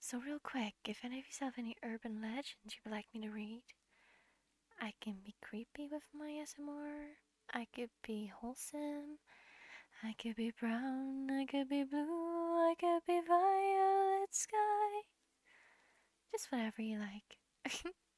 So real quick, if any of you have any urban legends you'd like me to read, I can be creepy with my ASMR. I could be wholesome. I could be brown. I could be blue. I could be violet sky. Just whatever you like.